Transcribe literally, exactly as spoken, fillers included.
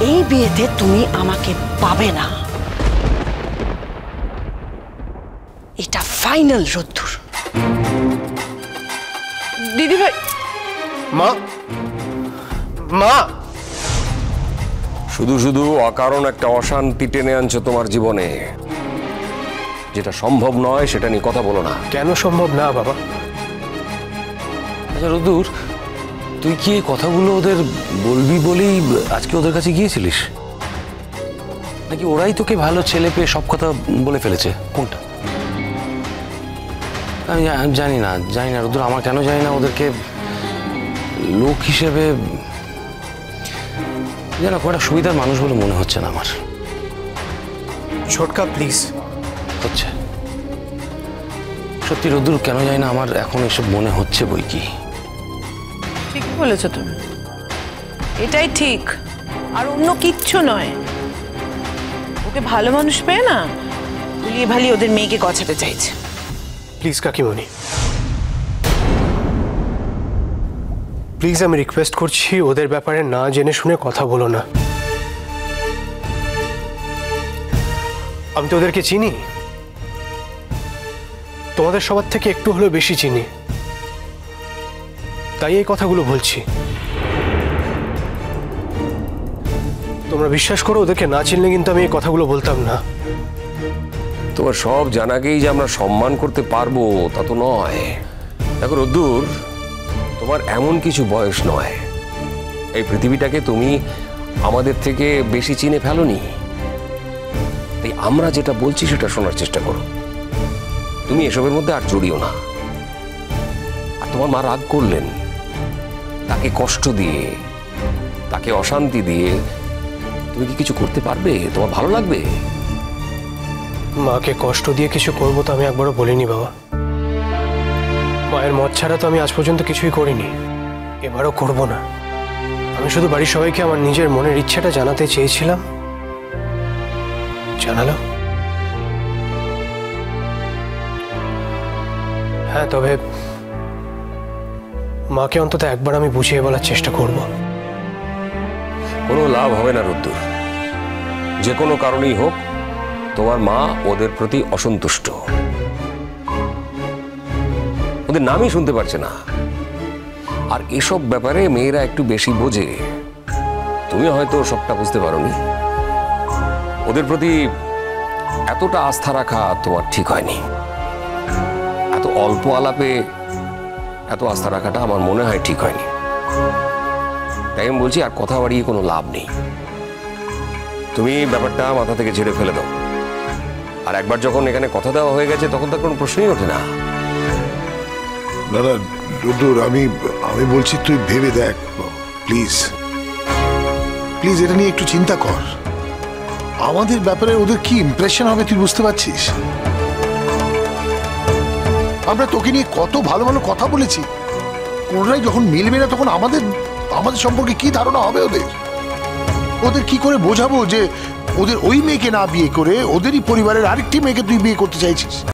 এই বিয়েতে তুমি আমাকে পাবে না, এটা ফাইনাল রোদ্দুর। দিদি ভাই। মা, মা, শুধু শুধু অকারণ একটা অশান্তি টেনে আনছো তোমার জীবনে। যেটা সম্ভব নয় সেটা নিয়ে কথা বলো না। কেন সম্ভব না বাবা? আচ্ছা রোদ্দুর, তুই কি এই কথাগুলো ওদের বলবি বলেই আজকে ওদের কাছে গিয়েছিলিস, নাকি ওরাই তোকে ভালো ছেলে পেয়ে সব কথা বলে ফেলেছে? কোনটা? আমি জানি না, জানি না রোদ্দুর, আমার কেন জানি না ওদেরকে লোক হিসেবে যেন খুব একটা সুবিধার মানুষ বলে মনে হচ্ছে না আমার। ছোটকা প্লিজ। হচ্ছে সত্যি রোদ্দুর, কেন জানি না আমার এখন এসব মনে হচ্ছে বই কি। ঠিক বলেছো তুমি, এটাই ঠিক, আর অন্য কিচ্ছু নয়। ওকে ভালো মানুষ পেয়ে না ভুলিয়ে ভালিয়ে ওদের মেয়েকে গছাতে চাইছে। প্লিজ কাকিমণি, প্লিজ আমি রিকোয়েস্ট করছি, ওদের ব্যাপারে না জেনে শুনে কথা বলো না। আমি তো ওদেরকে চিনি, তোমাদের সবার থেকে একটু হলেও বেশি চিনি, তাই এই কথাগুলো বলছি। তোমরা বিশ্বাস করো, ওদেরকে না চিনলে কিন্তু আমি এই কথাগুলো বলতাম না। তোমার সব জানাকেই যে আমরা সম্মান করতে পারবো তা তো নয়। দেখো রোদ্দুর, তোমার এমন কিছু বয়স নয়, এই পৃথিবীটাকে তুমি আমাদের থেকে বেশি চিনে ফেলোনি। তাই আমরা যেটা বলছি সেটা শোনার চেষ্টা করো। তুমি এসবের মধ্যে আর জড়িও না। আর তোমার মা রাগ করলেন, তাকে কষ্ট দিয়ে, তাকে অশান্তি দিয়ে তুমি কি কিছু করতে পারবে? তোমার ভালো লাগবে? মাকে কষ্ট দিয়ে কিছু করবো তো আমি একবারও বলিনি বাবা। মায়ের মত ছাড়া তো আমি আজ পর্যন্ত কিছুই করিনি, এবারও করব না। আমি শুধু বাড়ির সবাইকে আমার নিজের মনের ইচ্ছাটা জানাতে চেয়েছিলাম, জানালাম। হ্যাঁ, তবে মাকে অন্তত একবার আমি বুঝিয়ে বলার চেষ্টা করব। কোনো লাভ হবে না রোদ্দুর, যে কোনো কারণেই হোক তোমার মা ওদের প্রতি অসন্তুষ্ট। ওদের নামই শুনতে পারছে না। আর এসব ব্যাপারে মেয়েরা একটু বেশি বোঝে। তুমি হয়তো সবটা বুঝতে পারোনি। ওদের প্রতি এতটা আস্থা রাখা তোমার ঠিক হয়নি। এত অল্প আলাপে এত আস্থা রাখাটা আমার মনে হয় ঠিক হয়নি। তাই আমি বলছি, আর কথা বাড়িয়ে কোনো লাভ নেই। তুমি ব্যাপারটা মাথা থেকে ঝেড়ে ফেলে দাও। আর একবার যখন এখানে কথা দেওয়া হয়ে গেছে তখন তার কোনো প্রশ্নই ওঠে না। না না রোদ্দুর, আমি আমি বলছি তুই ভেবে দেখ প্লিজ, প্লিজ এটা নিয়ে একটু চিন্তা কর। আমাদের ব্যাপারে ওদের কি ইমপ্রেশন হবে তুই বুঝতে পারছিস? আমরা তোকে নিয়ে কত ভালো ভালো কথা বলেছি, কোনটাই যখন মিলবে না তখন আমাদের আমাদের সম্পর্কে কি ধারণা হবে ওদের? ওদের কি করে বোঝাবো যে ওদের ওই মেয়েকে না বিয়ে করে ওদেরই পরিবারের আরেকটি মেয়েকে তুই বিয়ে করতে চাইছিস?